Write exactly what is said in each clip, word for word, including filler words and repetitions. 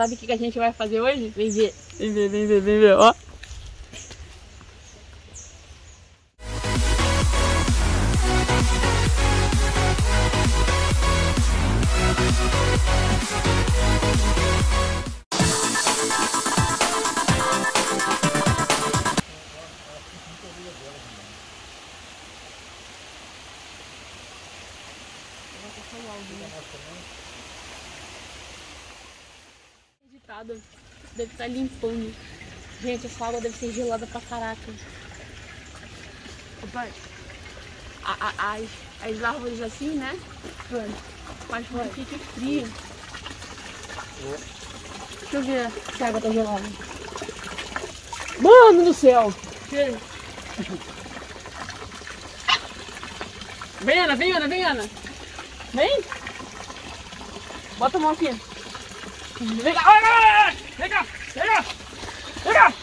Sabe o que que a gente vai fazer hoje? Vem ver. Vem ver, vem ver, vem ver, ó. Editado, deve estar limpando. Gente, essa água deve ser gelada pra caraca. Opa, a, a, as, as árvores assim, né? Faz com que fique frio. Deixa eu ver se a água tá gelada. Mano do céu! Vem, Ana, vem, Ana, vem, Ana! Vem! Bota a mão aqui. Vem cá! Vem cá! Vem cá! Vem cá!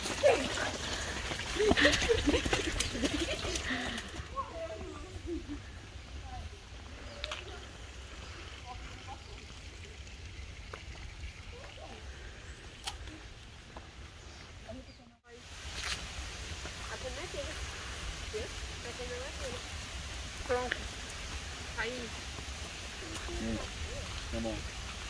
Pronto. Aí. Tá bom.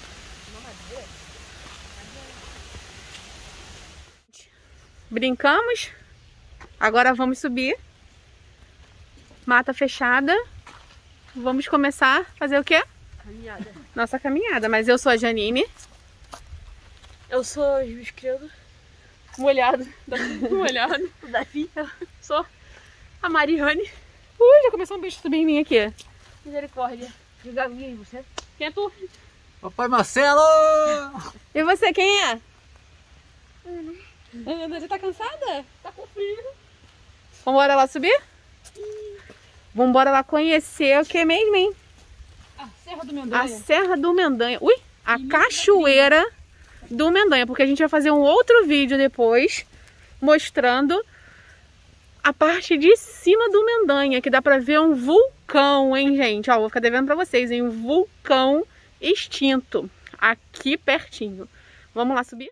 Brincamos. Agora vamos subir. Mata fechada. Vamos começar a fazer o quê? Caminhada. Nossa caminhada. Mas eu sou a Janine. Eu sou o Juiz Credo. Molhado. Molhado. O Davi. Eu sou a Mariane. Ui, já começou um bicho subir em mim aqui. Misericórdia. De galinha, você? Quem é tu? Papai Marcelo! E você, quem é? Ana. Ana, já tá cansada? Tá com frio. Vambora lá subir? Sim. Vambora lá conhecer o que mesmo, hein? A Serra do Mendanha. A Serra do Mendanha. Ui, a Cachoeira do Mendanha. Porque a gente vai fazer um outro vídeo depois mostrando a parte de cima do Mendanha, que dá pra ver um vulcão, hein, gente? Ó, vou ficar devendo pra vocês, hein? Um vulcão extinto aqui pertinho. Vamos lá subir?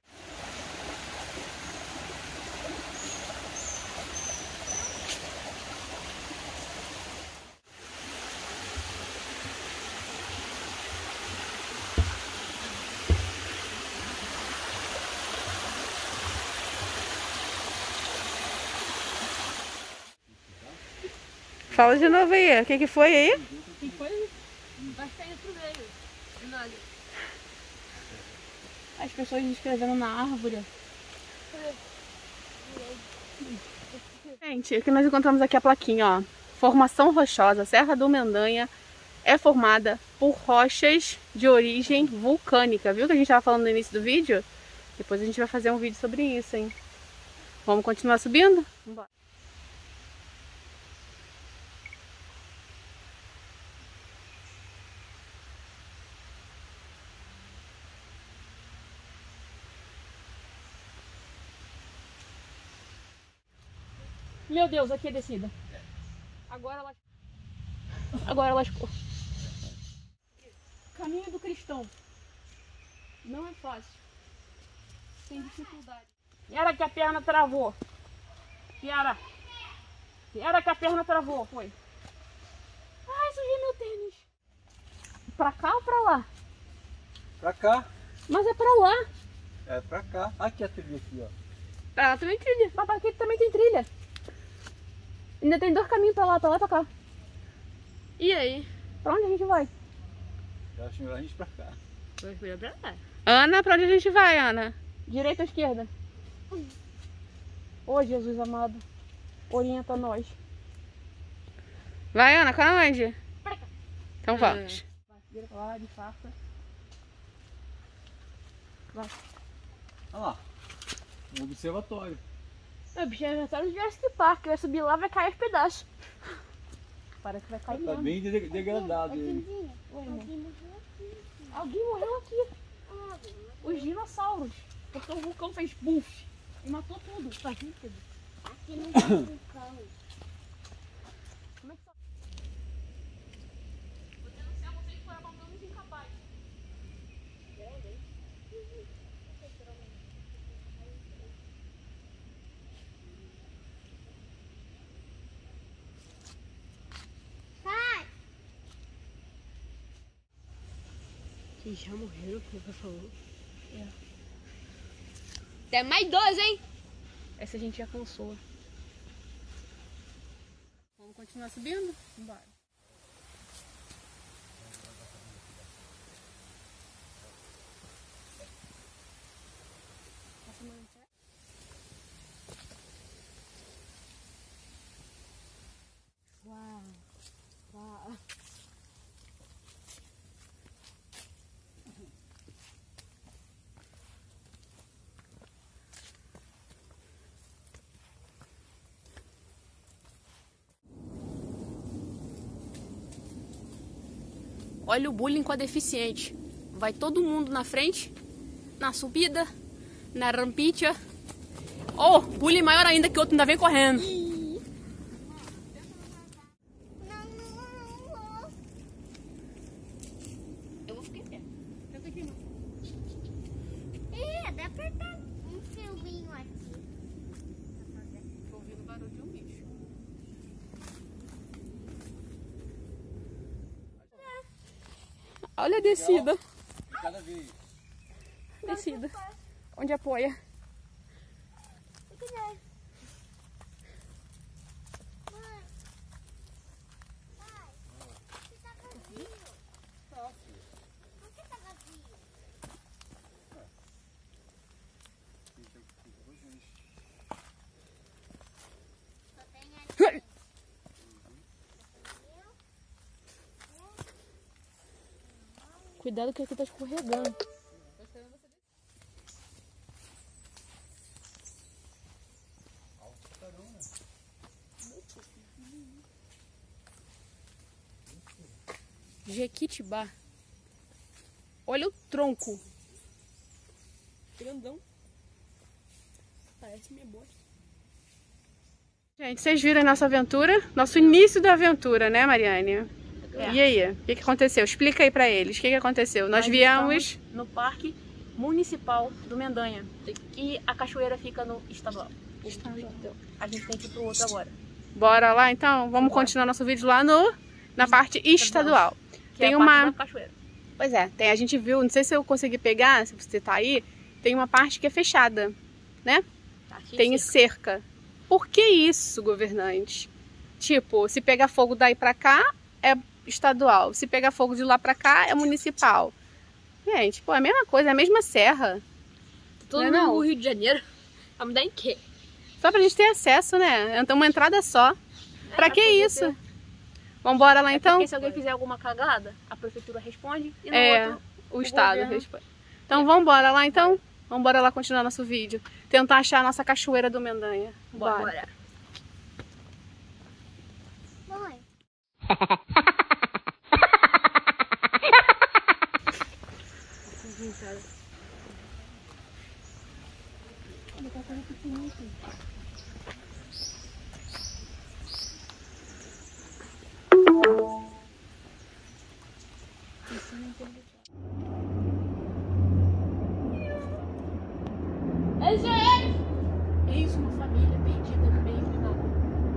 Fala de novo aí, o que que foi aí? O que foi? Vai sair pro meio. Nada. As pessoas escrevendo na árvore. Gente, aqui nós encontramos aqui a plaquinha, ó. Formação rochosa, Serra do Mendanha é formada por rochas de origem vulcânica. Viu que a gente estava falando no início do vídeo? Depois a gente vai fazer um vídeo sobre isso, hein? Vamos continuar subindo? Vambora. Meu Deus, aqui é descida. Agora ela... Agora lascou. Caminho do cristão. Não é fácil. Tem dificuldade. Era que a perna travou. Era. Era que a perna travou, foi. Ai, sujei meu tênis. Pra cá ou pra lá? Pra cá. Mas é pra lá. É pra cá. Aqui a trilha aqui, ó. Pra lá também trilha. Mas pra aqui também tem trilha. Ainda tem dois caminhos pra lá, pra lá e pra cá. E aí? Pra onde a gente vai? Eu acho melhor a gente ir pra cá. Ana, pra onde a gente vai, Ana? Direita ou esquerda? Ô, Jesus amado, orienta nós. Vai, Ana, qual é onde? Então vamos. Vira pra lá, de faca. Vai. Olha lá. Um observatório. É o observatório do Jurassic Park. Vai subir lá, vai cair os pedaços. Parece que vai cair Tá mesmo. bem de- degradado ele. Oi, amor. Alguém morreu aqui. Os dinossauros. Porque o vulcão fez buff e matou tudo. Faz sentido. Aqui não tem vulcão. Como é que tá? Vou denunciar vocês por abandonos incapazes. E já morreram, como você falou. É. Tem mais dois, hein? Essa a gente já cansou. Vamos continuar subindo? Bora. Uau. Uau. Olha o bullying com a deficiente. Vai todo mundo na frente, na subida, na rampinha. Oh, bullying maior ainda que o outro ainda vem correndo. Eu vou ficar em pé. Tenta aqui, mano. É, dá pra apertar um filminho aqui. Tô ouvindo o barulho de um bicho. Olha a descida. Cada vez. Descida. Onde apoia? Se quiser. Mãe. Pai. Você tá vazio. Tá, filho. Por que tá vazio? Só tem ali. Cuidado que aqui tá escorregando. Jequitibá. Olha o tronco. Grandão. Parece minha bosta. Gente, vocês viram a nossa aventura? Nosso início da aventura, né, Mariane? É. E aí, o que, que aconteceu? Explica aí pra eles. O que, que aconteceu? Nós, Nós viemos no Parque Municipal do Mendanha. E a cachoeira fica no estadual. Estadual. Então, a gente tem que ir pro outro agora. Bora lá então? Vamos Bora. continuar nosso vídeo lá no, na parte estadual. Que Tem é a uma. parte da cachoeira. Pois é, tem, a gente viu, não sei se eu consegui pegar, se você tá aí, tem uma parte que é fechada, né? Tá cheio Tem de cerca. cerca. Por que isso, governante? Tipo, se pegar fogo daí pra cá, é estadual. Se pegar fogo de lá pra cá, é municipal. Gente, pô, é a mesma coisa, é a mesma serra. Todo Não é mundo não? no Rio de Janeiro. Vai me dar em quê? Só pra gente ter acesso, né? Então uma entrada só. Pra É, que podia isso? ter. Vambora lá É então? porque se alguém fizer alguma cagada, a prefeitura responde e no É, outro... o estado governo- responde. Então vambora lá então? Vambora lá continuar nosso vídeo. Tentar achar a nossa cachoeira do Mendanha. Bora. Bora. Mãe. Eis uma família perdida no meio do nada.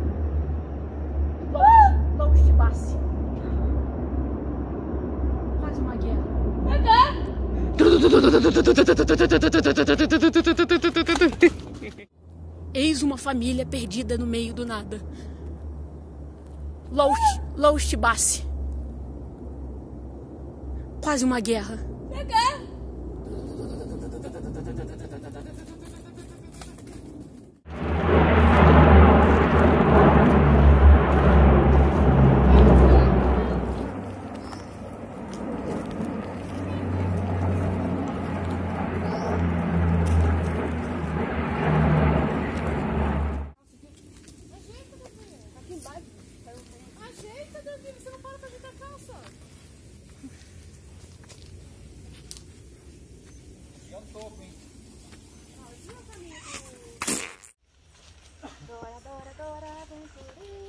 Longe, longe de base. Quase uma guerra. Eis uma família perdida no meio do nada. Lost, Lost Base. Quase uma guerra. Ajeita, Davi, você não para pra ajeitar a calça. É um topo, hein? Dora, Dora, Dora, aventureira.